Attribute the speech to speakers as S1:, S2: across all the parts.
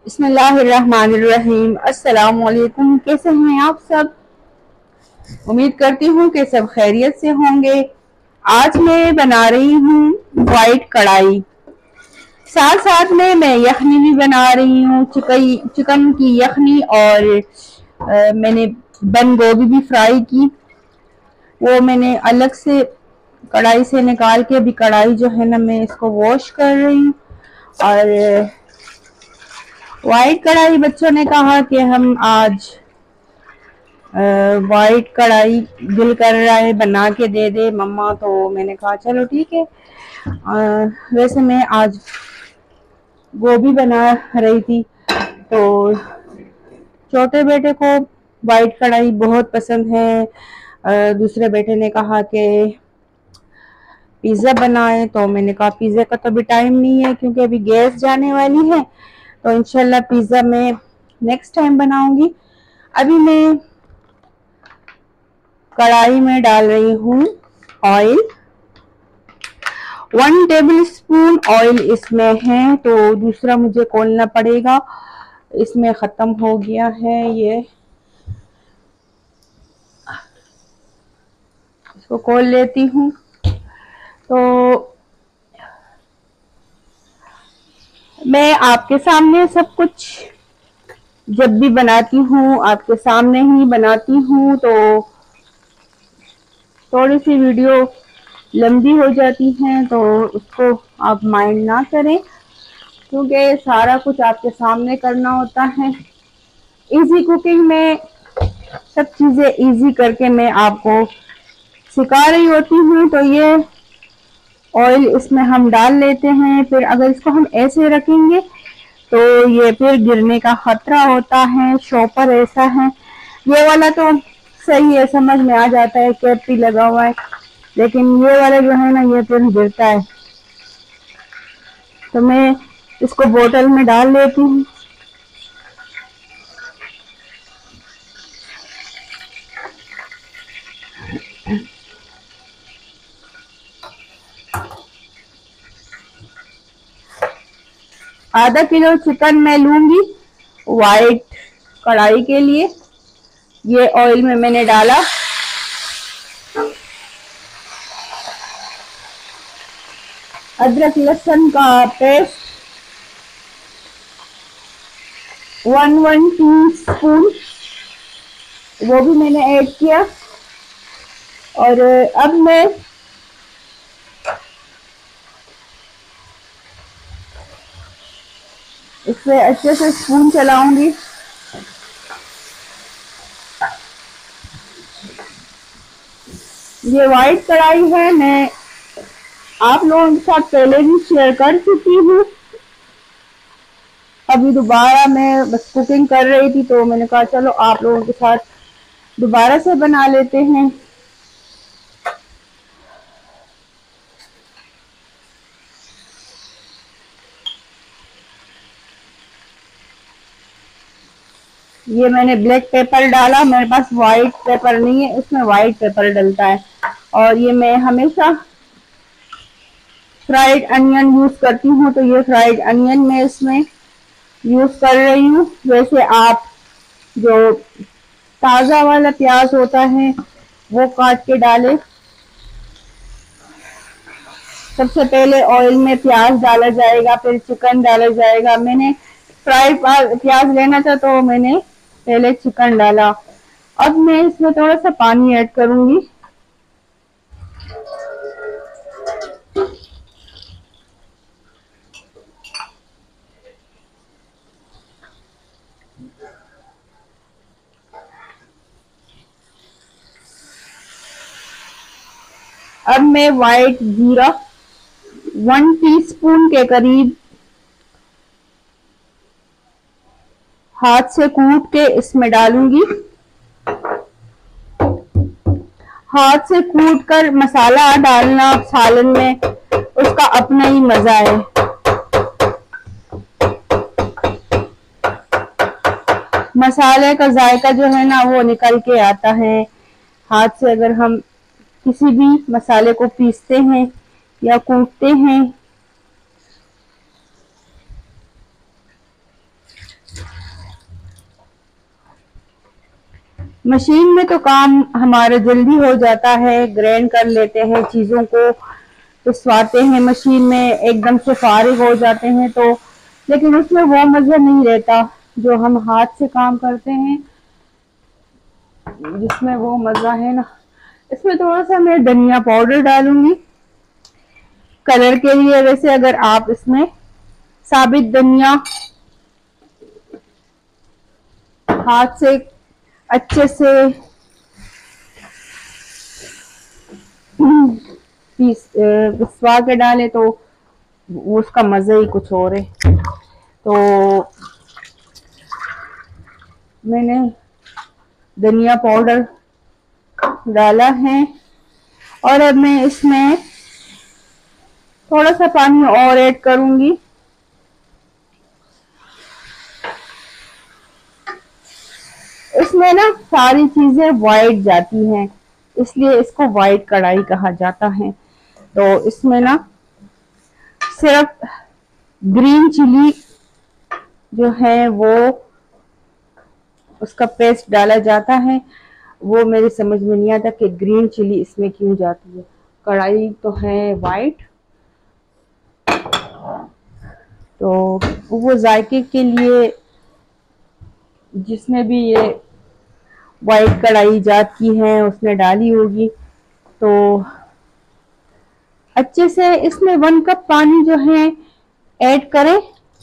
S1: बिस्मिल्लाहिर्रहमानिर्रहीम। अस्सलामुअलैकुम। कैसे हैं आप सब? उम्मीद करती हूँ कि सब खैरियत से होंगे। आज मैं बना रही हूँ वाइट कढ़ाई। साथ साथ में मैं यखनी भी बना रही हूँ, चिकन की यखनी। और मैंने बंद गोभी भी फ्राई की, वो मैंने अलग से कढ़ाई से निकाल के अभी कढ़ाई जो है ना मैं इसको वॉश कर रही हूँ। और वाइट कढ़ाई बच्चों ने कहा कि हम आज वाइट कढ़ाई दिल कर रहा है बना के दे दे मम्मा, तो मैंने कहा चलो ठीक है। वैसे मैं आज गोभी बना रही थी, तो छोटे बेटे को वाइट कढ़ाई बहुत पसंद है। दूसरे बेटे ने कहा कि पिज्ज़ा बनाए, तो मैंने कहा पिज्ज़ा का तो अभी टाइम नहीं है क्योंकि अभी गैस जाने वाली है, तो इंशाल्लाह पिज्ज़ा मैं नेक्स्ट टाइम बनाऊंगी। अभी मैं कढ़ाई में डाल रही हूँ ऑयल। 1 टेबल स्पून ऑयल इसमें है, तो दूसरा मुझे खोलना पड़ेगा, इसमें खत्म हो गया है ये। इसको खोल लेती हूँ। तो मैं आपके सामने सब कुछ जब भी बनाती हूँ आपके सामने ही बनाती हूँ, तो थोड़ी सी वीडियो लंबी हो जाती है, तो उसको आप माइंड ना करें क्योंकि सारा कुछ आपके सामने करना होता है। इजी कुकिंग में सब चीजें इजी करके मैं आपको सिखा रही होती हूँ। तो ये ऑयल इसमें हम डाल लेते हैं। फिर अगर इसको हम ऐसे रखेंगे तो ये फिर गिरने का खतरा होता है। शॉपर ऐसा है, ये वाला तो सही है, समझ में आ जाता है कैप भी लगा हुआ है, लेकिन ये वाला जो है ना ये फिर गिरता है। तो मैं इसको बोतल में डाल लेती हूँ। ½ किलो चिकन मैं लूंगी वाइट कढ़ाई के लिए। ये ऑयल में मैंने डाला। अदरक लहसुन का पेस्ट 1 टीस्पून, वो भी मैंने ऐड किया। और अब मैं इससे अच्छे से स्पून चलाऊंगी। ये वाइट कढ़ाई है, मैं आप लोगों के साथ पहले भी शेयर कर चुकी हूँ। अभी दोबारा मैं बस कुकिंग कर रही थी, तो मैंने कहा चलो आप लोगों के साथ दोबारा से बना लेते हैं। ये मैंने ब्लैक पेपर डाला, मेरे पास वाइट पेपर नहीं है, इसमें वाइट पेपर डलता है। और ये मैं हमेशा फ्राइड अनियन यूज करती हूँ, तो ये फ्राइड अनियन मैं इसमें यूज कर रही हूँ। वैसे आप जो ताजा वाला प्याज होता है वो काट के डालें। सबसे पहले ऑयल में प्याज डाला जाएगा, फिर चिकन डाला जाएगा। मैंने फ्राइड प्याज लेना था, तो मैंने पहले चिकन डाला। अब मैं इसमें थोड़ा सा पानी ऐड करूंगी। अब मैं वाइट जीरा 1 टीस्पून के करीब हाथ से कूट के इसमें डालूंगी। हाथ से कूट कर मसाला डालना सालन में, उसका अपना ही मजा है। मसाले का जायका जो है ना वो निकल के आता है हाथ से, अगर हम किसी भी मसाले को पीसते हैं या कूटते हैं। मशीन में तो काम हमारा जल्दी हो जाता है, ग्राइंड कर लेते हैं चीजों को, पिसवाते हैं मशीन में, एकदम से फारिग हो जाते हैं। तो लेकिन उसमें वो मजा नहीं रहता जो हम हाथ से काम करते हैं, जिसमें वो मजा है ना। इसमें थोड़ा सा मैं धनिया पाउडर डालूंगी कलर के लिए। वैसे अगर आप इसमें साबित धनिया हाथ से अच्छे से पिसवा के डाले तो उसका मजा ही कुछ और है। तो मैंने धनिया पाउडर डाला है और अब मैं इसमें थोड़ा सा पानी और ऐड करूंगी। इसमें ना सारी चीजें वाइट जाती हैं, इसलिए इसको वाइट कढ़ाई कहा जाता है। तो इसमें ना सिर्फ ग्रीन चिली जो है वो उसका पेस्ट डाला जाता है। वो मेरी समझ में नहीं आता कि ग्रीन चिली इसमें क्यों जाती है। कढ़ाई तो है वाइट, तो वो जायके के लिए जिसमें भी ये वाइट कढ़ाई जाती है उसने डाली होगी। तो अच्छे से इसमें 1 कप पानी जो है ऐड करें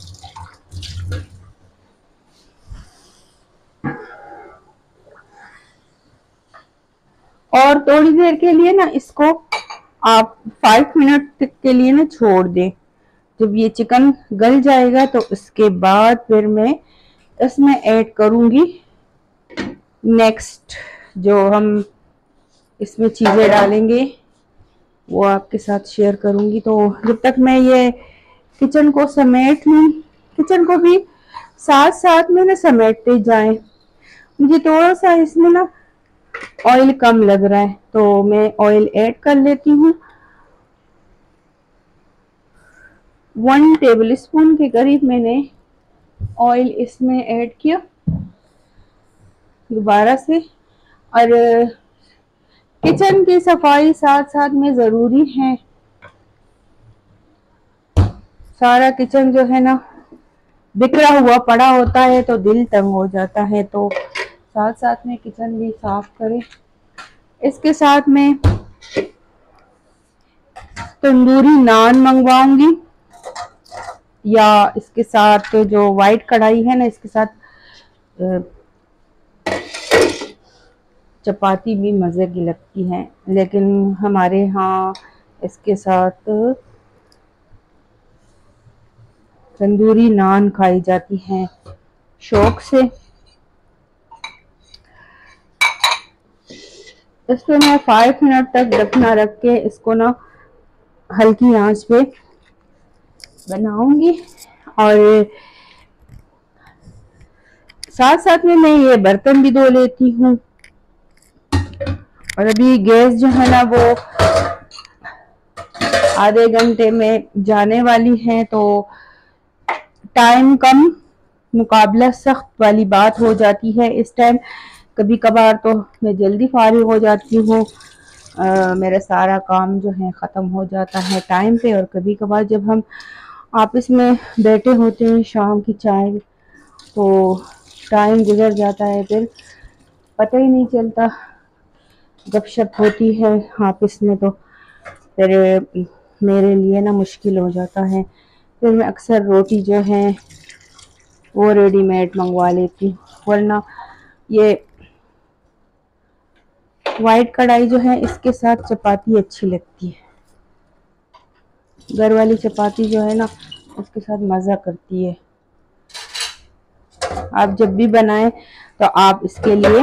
S1: और थोड़ी देर के लिए ना इसको आप 5 मिनट तक के लिए ना छोड़ दें। जब ये चिकन गल जाएगा तो उसके बाद फिर मैं इसमें ऐड करूंगी नेक्स्ट जो हम इसमें चीजें डालेंगे वो आपके साथ शेयर करूंगी। तो जब तक मैं ये किचन को समेट लूं, किचन को भी साथ साथ में ना समेटते जाएं। मुझे थोड़ा सा इसमें ना ऑयल कम लग रहा है तो मैं ऑयल ऐड कर लेती हूँ। 1 टेबल स्पून के करीब मैंने ऑयल इसमें ऐड किया दोबारा से। और किचन की सफाई साथ साथ में जरूरी है। सारा किचन जो है ना बिखरा हुआ पड़ा होता है तो दिल तंग हो जाता है, तो साथ साथ में किचन भी साफ करें। इसके साथ में तंदूरी नान मंगवाऊंगी या इसके साथ जो वाइट कढ़ाई है ना इसके साथ चपाती भी मजे की लगती है। लेकिन हमारे यहाँ इसके साथ तंदूरी नान खाई जाती हैं शौक से। इसको मैं 5 मिनट तक ढकना रख के इसको ना हल्की आंच पे बनाऊंगी। और साथ साथ में मैं ये बर्तन भी धो लेती हूँ। और अभी गैस जो है ना वो आधे घंटे में जाने वाली है, तो टाइम कम मुकाबला सख्त वाली बात हो जाती है इस टाइम। कभी कभार तो मैं जल्दी फारिग हो जाती हूँ, मेरा सारा काम जो है ख़त्म हो जाता है टाइम पे। और कभी कभार जब हम आपस में बैठे होते हैं शाम की चाय, तो टाइम गुजर जाता है, फिर पता ही नहीं चलता। गपशप होती है आपस में तो फिर मेरे लिए ना मुश्किल हो जाता है। फिर मैं अक्सर रोटी जो है वो रेडीमेड मंगवा लेती हूँ, वरना ये वाइट कढ़ाई जो है इसके साथ चपाती अच्छी लगती है। घर वाली चपाती जो है ना उसके साथ मज़ा करती है। आप जब भी बनाएं तो आप इसके लिए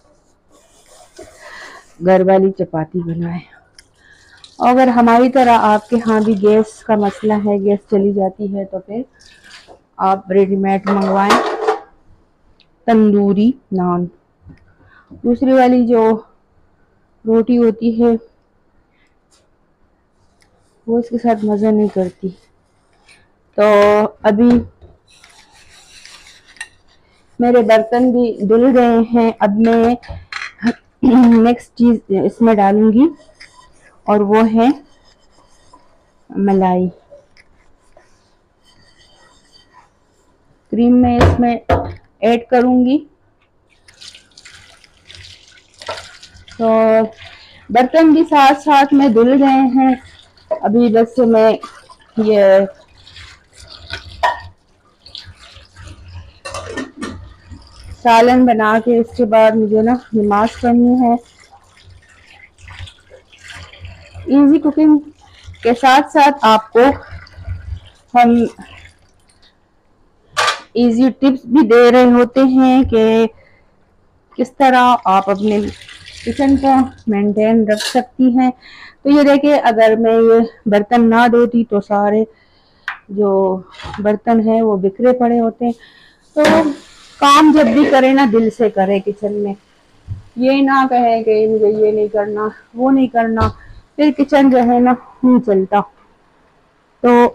S1: घर वाली चपाती बनाएं। अगर हमारी तरह आपके यहाँ भी गैस का मसला है, गैस चली जाती है, तो फिर आप रेडीमेड मंगवाएं तंदूरी नान। दूसरी वाली जो रोटी होती है वो इसके साथ मज़ा नहीं करती। तो अभी मेरे बर्तन भी धुल गए हैं। अब मैं नेक्स्ट चीज इसमें डालूंगी और वो है मलाई। क्रीम में इसमें ऐड करूंगी। तो बर्तन भी साथ साथ में धुल गए हैं। अभी बस मैं ये सालन बना के इसके बाद मुझे ना नमाज पढ़नी है। इजी कुकिंग के साथ साथ आपको हम इजी टिप्स भी दे रहे होते हैं कि किस तरह आप अपने किचन को मेंटेन रख सकती हैं। तो ये देखिए, अगर मैं ये बर्तन ना धोती तो सारे जो बर्तन है वो बिखरे पड़े होते हैं। तो काम जब भी करे ना दिल से करे किचन में, ये ना कहे कि मुझे ये नहीं करना वो नहीं करना, फिर किचन जो है ना नहीं चलता। तो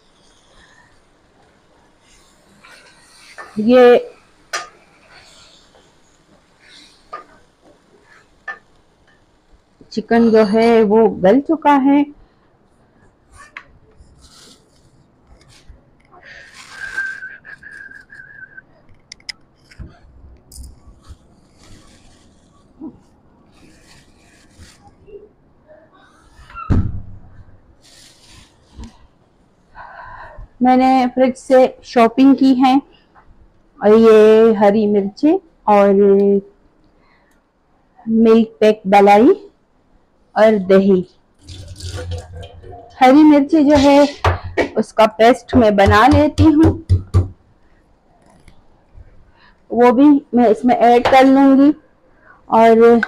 S1: ये चिकन जो है वो गल चुका है। मैंने फ्रिज से शॉपिंग की है और ये हरी मिर्ची और मिल्क पैक मलाई और दही। हरी मिर्ची जो है उसका पेस्ट मैं बना लेती हूँ, वो भी मैं इसमें ऐड कर लूंगी। और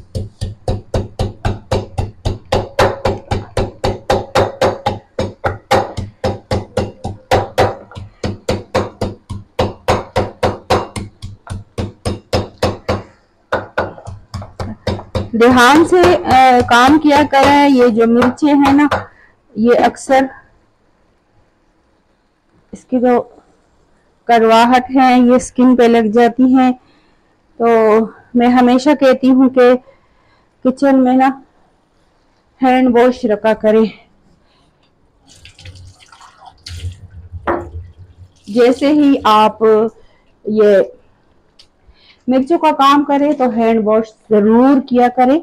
S1: ध्यान से काम किया करें। ये जो मिर्ची है ना, ये अक्सर इसकी जो करवाहट है ये स्किन पे लग जाती है। तो मैं हमेशा कहती हूँ कि किचन में ना हैंड वॉश रखा करें। जैसे ही आप ये मिर्चों का काम करें तो हैंड वॉश जरूर किया करें।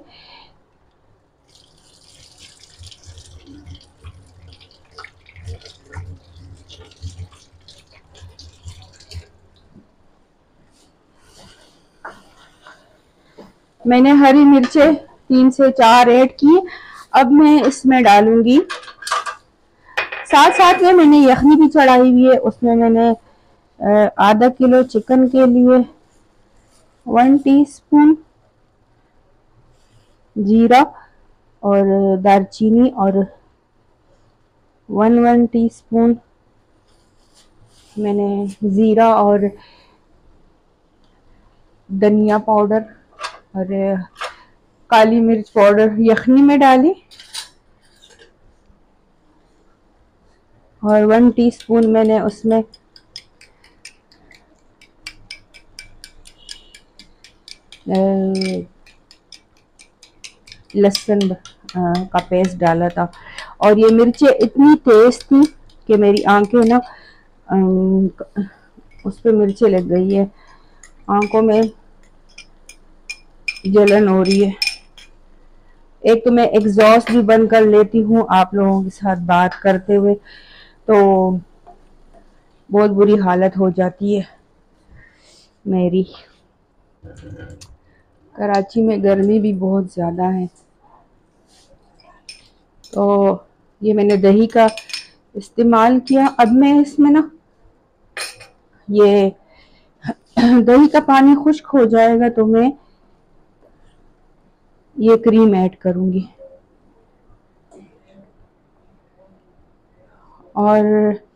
S1: मैंने हरी मिर्चें 3 से 4 ऐड की। अब मैं इसमें डालूंगी, साथ साथ में मैंने यखनी भी चढ़ाई हुई है। उसमें मैंने आधा किलो चिकन के लिए 1 टीस्पून जीरा और दालचीनी और 1 टीस्पून मैंने जीरा और धनिया पाउडर और काली मिर्च पाउडर यखनी में डाली और 1 टीस्पून मैंने उसमें लहसुन का पेस्ट डाला था। और ये मिर्चें इतनी तेज थी कि मेरी आंखें ना उस पे मिर्चें लग गई है, आंखों में जलन हो रही है। एक तो मैं एग्जॉस्ट भी बंद कर लेती हूँ आप लोगों के साथ बात करते हुए, तो बहुत बुरी हालत हो जाती है मेरी। कराची में गर्मी भी बहुत ज़्यादा है। तो ये मैंने दही का इस्तेमाल किया। अब मैं इसमें ना ये दही का पानी खुश्क हो जाएगा तो मैं ये क्रीम ऐड करूंगी। और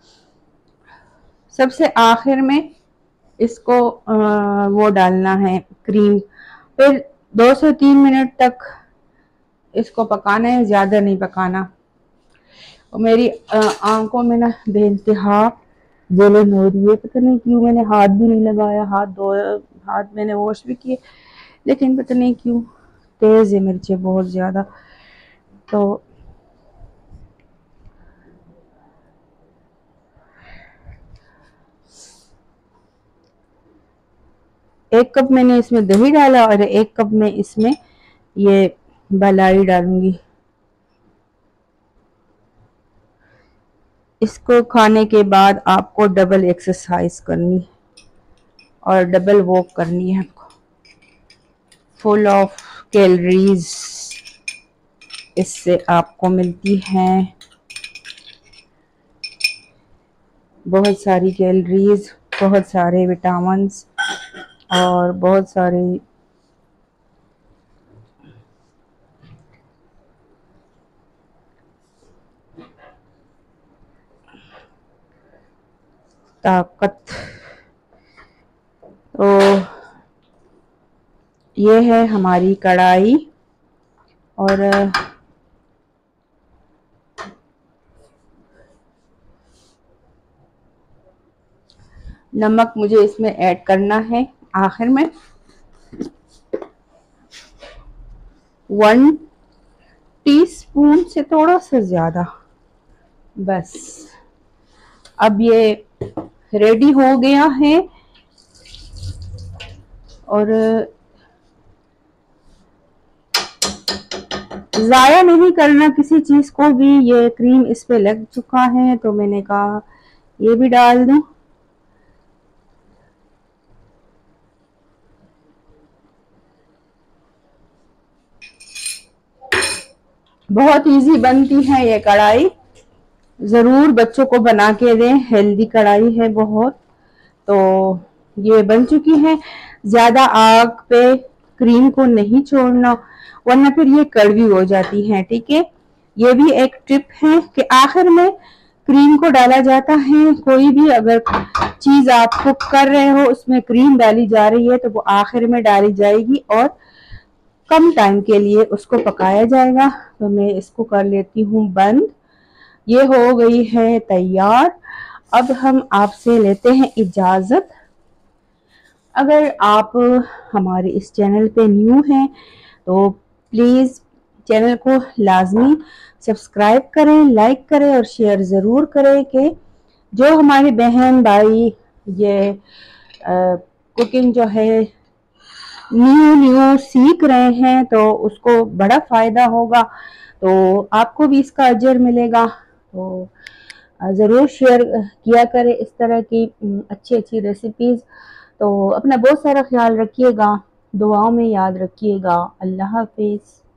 S1: सबसे आखिर में इसको वो डालना है क्रीम। फिर 2 से 3 मिनट तक इसको पकाना है, ज़्यादा नहीं पकाना। और मेरी आंखों में ना बेइंतहा जलन हो रही है, पता नहीं क्यों। मैंने हाथ भी नहीं लगाया, हाथ मैंने वॉश भी किए, लेकिन पता नहीं क्यों तेज है मिर्चें बहुत ज्यादा। तो एक कप मैंने इसमें दही डाला और एक कप में इसमें ये मलाई डालूंगी। इसको खाने के बाद आपको डबल एक्सरसाइज करनी और डबल वॉक करनी है आपको। फुल ऑफ कैलोरीज इससे आपको मिलती हैं, बहुत सारी कैलोरीज, बहुत सारे विटामिन्स और बहुत सारी ताकत। तो ये है हमारी कढ़ाई और नमक मुझे इसमें ऐड करना है आखिर में 1 टीस्पून से थोड़ा सा ज्यादा बस। अब ये रेडी हो गया है और ज़ाया नहीं करना किसी चीज को भी। ये क्रीम इस पे लग चुका है तो मैंने कहा ये भी डाल दूं। बहुत इजी बनती है ये कढ़ाई, जरूर बच्चों को बना के दें, हेल्दी कढ़ाई है बहुत। तो ये बन चुकी है। ज्यादा आग पे क्रीम को नहीं छोड़ना वरना फिर ये कड़वी हो जाती है, ठीक है। ये भी एक टिप है कि आखिर में क्रीम को डाला जाता है। कोई भी अगर चीज आप कुक कर रहे हो उसमें क्रीम डाली जा रही है तो वो आखिर में डाली जाएगी और कम टाइम के लिए उसको पकाया जाएगा। तो मैं इसको कर लेती हूँ बंद। ये हो गई है तैयार। अब हम आपसे लेते हैं इजाजत। अगर आप हमारे इस चैनल पे न्यू हैं तो प्लीज चैनल को लाजमी सब्सक्राइब करें, लाइक करें और शेयर ज़रूर करें कि जो हमारे बहन भाई ये कुकिंग जो है न्यू न्यू सीख रहे हैं तो उसको बड़ा फ़ायदा होगा, तो आपको भी इसका अजर मिलेगा। तो ज़रूर शेयर किया करें इस तरह की अच्छी अच्छी रेसिपीज़। तो अपना बहुत सारा ख्याल रखिएगा, दुआओं में याद रखिएगा। अल्लाह हाफिज़।